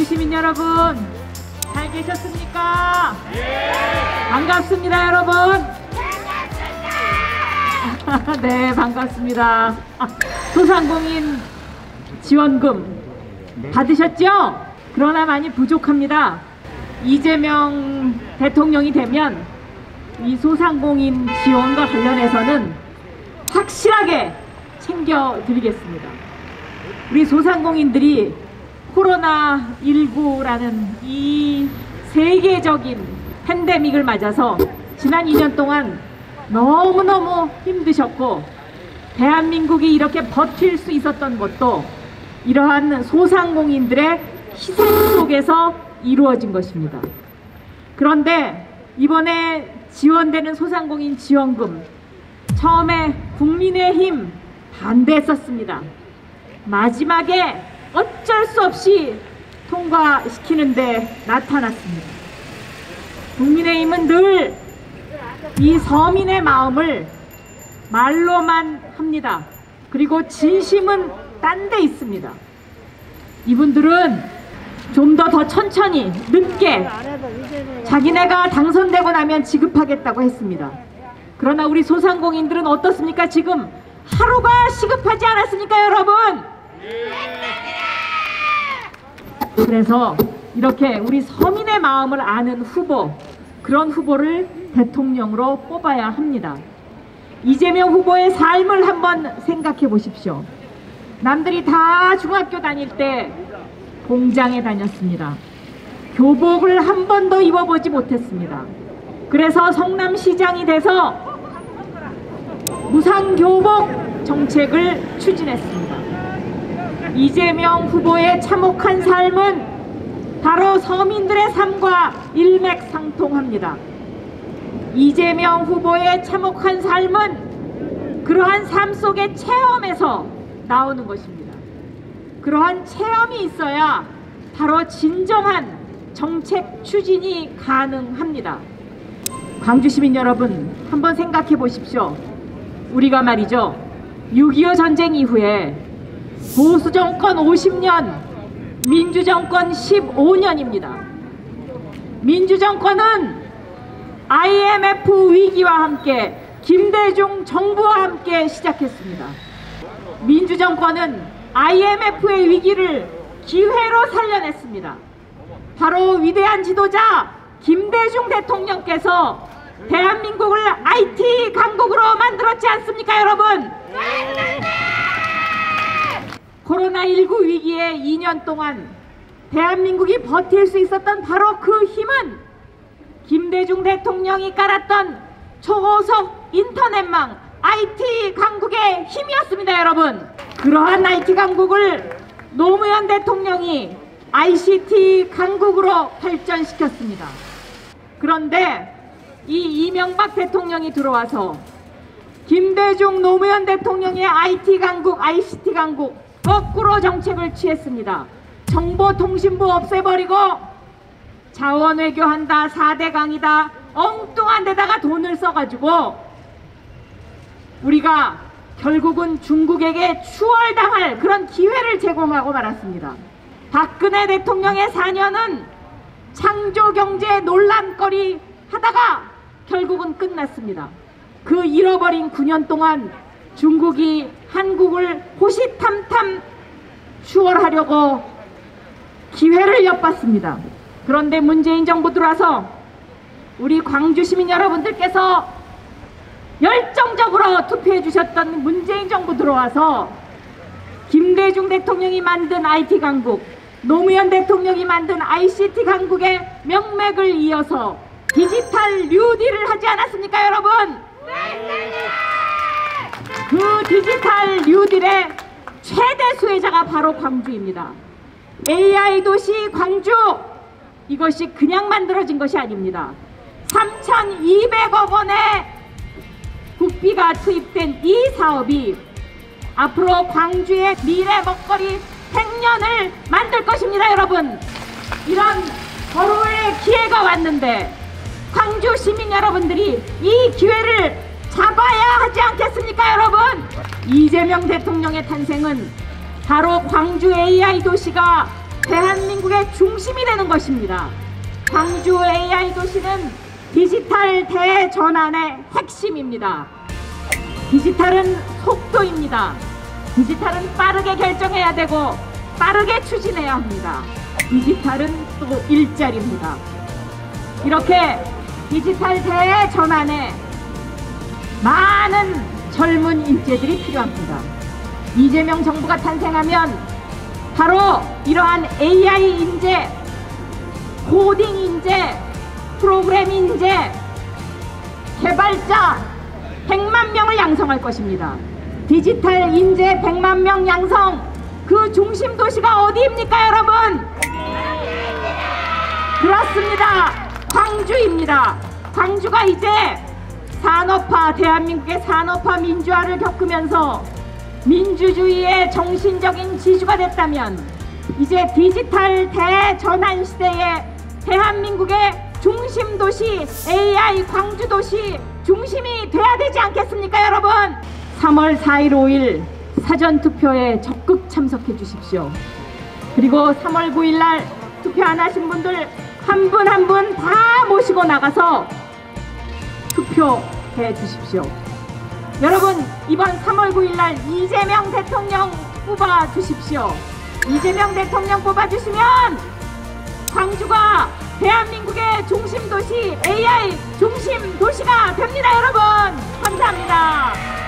시민 여러분, 잘 계셨습니까? 네. 반갑습니다, 여러분. 반갑습니다. 네, 반갑습니다. 소상공인 지원금 받으셨죠? 그러나 많이 부족합니다. 이재명 대통령이 되면 이 소상공인 지원과 관련해서는 확실하게 챙겨드리겠습니다. 우리 소상공인들이 코로나19라는 이 세계적인 팬데믹을 맞아서 지난 2년 동안 너무너무 힘드셨고, 대한민국이 이렇게 버틸 수 있었던 것도 이러한 소상공인들의 희생 속에서 이루어진 것입니다. 그런데 이번에 지원되는 소상공인 지원금, 처음에 국민의힘 반대했었습니다. 마지막에 어쩔 수 없이 통과시키는데 나타났습니다. 국민의힘은 늘 이 서민의 마음을 말로만 합니다. 그리고 진심은 딴 데 있습니다. 이분들은 좀 더 천천히, 늦게 자기네가 당선되고 나면 지급하겠다고 했습니다. 그러나 우리 소상공인들은 어떻습니까? 지금 하루가 시급하지 않았습니까, 여러분? 그래서 이렇게 우리 서민의 마음을 아는 후보, 그런 후보를 대통령으로 뽑아야 합니다. 이재명 후보의 삶을 한번 생각해 보십시오. 남들이 다 중학교 다닐 때 공장에 다녔습니다. 교복을 한 번도 입어보지 못했습니다. 그래서 성남시장이 돼서 무상교복 정책을 추진했습니다. 이재명 후보의 참혹한 삶은 바로 서민들의 삶과 일맥상통합니다. 이재명 후보의 참혹한 삶은 그러한 삶 속의 체험에서 나오는 것입니다. 그러한 체험이 있어야 바로 진정한 정책 추진이 가능합니다. 광주 시민 여러분, 한번 생각해 보십시오. 우리가 말이죠, 6.25 전쟁 이후에 보수 정권 50년, 민주 정권 15년입니다. 민주 정권은 IMF 위기와 함께 김대중 정부와 함께 시작했습니다. 민주 정권은 IMF의 위기를 기회로 살려냈습니다. 바로 위대한 지도자 김대중 대통령께서 대한민국을 IT 강국으로 만들었지 않습니까, 여러분? 코로나19 위기에 2년 동안 대한민국이 버틸 수 있었던 바로 그 힘은 김대중 대통령이 깔았던 초고속 인터넷망 IT 강국의 힘이었습니다, 여러분. 그러한 IT 강국을 노무현 대통령이 ICT 강국으로 발전시켰습니다. 그런데 이 이명박 대통령이 들어와서 김대중 노무현 대통령의 IT 강국, ICT 강국 거꾸로 정책을 취했습니다. 정보통신부 없애버리고 자원외교한다, 4대 강이다, 엉뚱한 데다가 돈을 써가지고 우리가 결국은 중국에게 추월당할 그런 기회를 제공하고 말았습니다. 박근혜 대통령의 4년은 창조경제 논란거리 하다가 결국은 끝났습니다. 그 잃어버린 9년 동안 중국이 한국을 호시탐탐 추월하려고 기회를 엿봤습니다. 그런데 문재인 정부 들어와서 우리 광주 시민 여러분들께서 열정적으로 투표해 주셨던 문재인 정부 들어와서 김대중 대통령이 만든 IT 강국, 노무현 대통령이 만든 ICT 강국의 명맥을 이어서 디지털 뉴딜을 하지 않았습니까, 여러분? 그 디지털 뉴딜의 최대 수혜자가 바로 광주입니다. AI 도시 광주, 이것이 그냥 만들어진 것이 아닙니다. 3,200억 원의 국비가 투입된 이 사업이 앞으로 광주의 미래 먹거리 100년을 만들 것입니다, 여러분. 이런 거로의 기회가 왔는데 광주 시민 여러분들이 이 기회를 잡아야 하지 않겠습니까, 여러분? 이재명 대통령의 탄생은 바로 광주 AI 도시가 대한민국의 중심이 되는 것입니다. 광주 AI 도시는 디지털 대전환의 핵심입니다. 디지털은 속도입니다. 디지털은 빠르게 결정해야 되고 빠르게 추진해야 합니다. 디지털은 또 일자리입니다. 이렇게 디지털 대전환에 많은 젊은 인재들이 필요합니다. 이재명 정부가 탄생하면 바로 이러한 AI 인재, 코딩 인재, 프로그램 인재, 개발자 100만 명을 양성할 것입니다. 디지털 인재 100만 명 양성, 그 중심 도시가 어디입니까, 여러분? 그렇습니다. 광주입니다. 광주가 이제 산업화, 대한민국의 산업화 민주화를 겪으면서 민주주의의 정신적인 지주가 됐다면 이제 디지털 대전환 시대에 대한민국의 중심 도시, AI 광주 도시 중심이 돼야 되지 않겠습니까, 여러분? 3월 4일, 5일 사전투표에 적극 참석해 주십시오. 그리고 3월 9일 날 투표 안 하신 분들 한 분 한 분 다 모시고 나가서 투표해 주십시오. 여러분, 이번 3월 9일 날 이재명 대통령 뽑아 주십시오. 이재명 대통령 뽑아 주시면 광주가 대한민국의 중심 도시, AI 중심 도시가 됩니다, 여러분. 감사합니다.